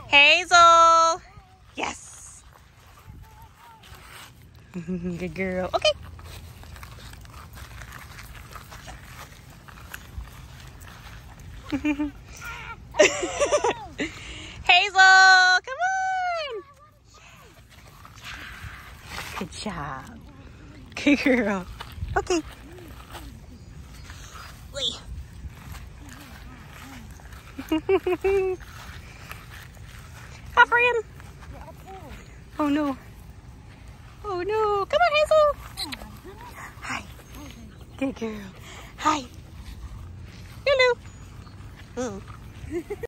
Hazel. Yes. Good girl. Okay. Hazel, come on. Good job. Good girl. Okay. Wait. Hi, friend. Oh no. Oh no. Come on, Hazel. Hi. Good girl. Hi. LuLu.